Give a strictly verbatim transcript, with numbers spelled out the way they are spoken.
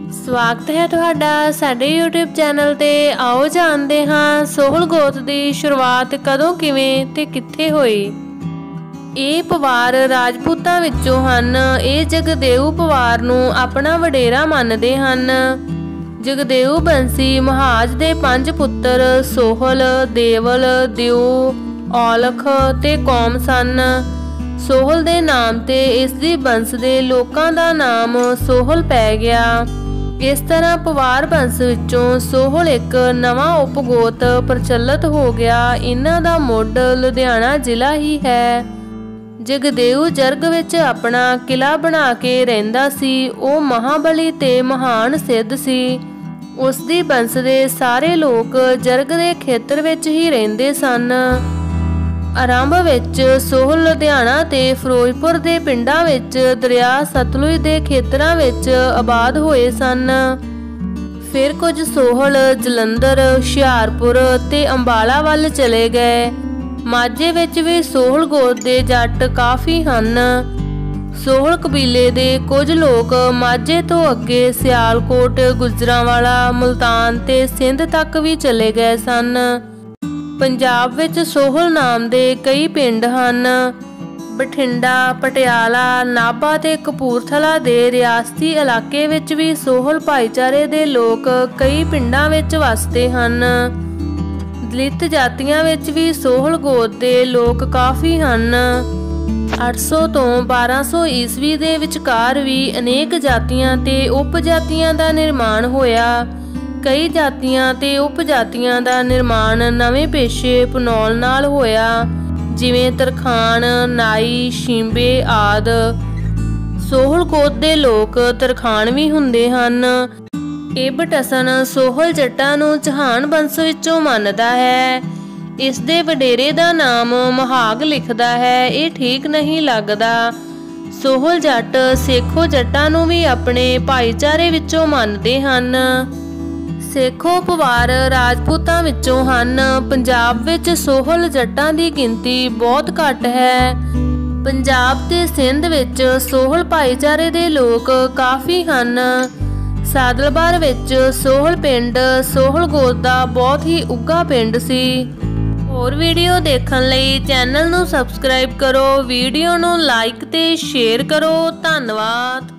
स्वागत है तुहाडा साडे यूट्यूब चैनल ते। आओ जानते हाँ सोहल गोत की शुरुआत कदों किवें ते कित्थे होई। ਇਹ ਪਵਾਰ ਰਾਜਪੂਤਾਂ ਵਿੱਚੋਂ ਹਨ। ਇਹ ਜਗਦੇਵ ਪਵਾਰ ਨੂੰ ਆਪਣਾ ਵਡੇਰਾ ਮੰਨਦੇ ਹਨ। ਜਗਦੇਵ ਬੰਸੀ ਮਹਾਜ ਦੇ ਪੰਜ ਪੁੱਤਰ ਸੋਹਲ, ਦੇਵਲ, ਦਿਉ, ਔਲਖ ਤੇ ਕੌਮ ਸਨ। ਸੋਹਲ ਦੇ ਨਾਮ ਤੇ ਇਸ ਦੀ ਬੰਸ ਦੇ ਲੋਕਾਂ ਦਾ ਨਾਮ ਸੋਹਲ ਪੈ ਗਿਆ। इस तरह पवार बंस विचों सोहल एक नवा उपगोत प्रचलित हो गया। इन्हां दा मुੱਢ लुधियाना जिला ही है। जगदेव जरग विच अपना किला बना के रहिंदा सी। ਉਹ महाबली ते महान सिद्ध सी। उस दी बंस दे सारे लोग जरग दे खेतर विच ही रहिंदे सन। आरंभ विच सोहल लुधियाना ते फिरोजपुर दे पिंडां विच दरिया सतलुज दे खेतरां विच आबाद होए सन। फिर कुछ सोहल जलंधर, हुशियारपुर ते अंबाला वल चले गए। माझे विच भी सोहल गोत दे जट काफ़ी हन। सोहल कबीले दे कुछ लोग माझे तो अगे सियालकोट, गुजरांवाला, मुल्तान ते सिंध तक भी चले गए सन। पंजाब विच सोहल नाम दे कई पिंड हन। बठिंडा, पटियाला, नाभा ते कपूरथला दे रियासती इलाके विच भी सोहल भाईचारे दे लोग कई पिंडां विच वसदे हन। दलित जातियां विच भी सोहल गोत दे लोग काफ़ी हन। अठ सौ तो बारह सौ ईस्वी दे विचकार भी अनेक जातियां ते उप जातियां दा निर्माण होया। कई जातियां ते उप जातियां दा निर्माण नवे पेशे अपनाउण नाल होया, जिवें तरखान, नाई, शींबे आदि। सोहल गोत दे लोग तरखान भी हुंदे हन। इब टसन सोहल जट्टां नूं चौहान बंस विचों मनदा है। इस दे वडेरे दा नाम महाग लिखदा है। ये ठीक नहीं लगदा। सोहल जट सेखो जट्टां नूं भी अपने भाईचारे विचों मनदे हन। सेखो पवार राजपूतां विचों हन। पंजाब विच सोहल जट्टां दी गिनती बहुत घट है। पंजाब ते सिंध विच सोहल भाईचारे दे लोग काफ़ी हन। सादलबार विच सोहल पिंड सोहल गोत दा बहुत ही उग्गा पिंड सी। होर वीडियो देखण लई चैनल नूं सबसक्राइब करो। वीडियो नूं लाइक ते शेयर करो। धन्नवाद।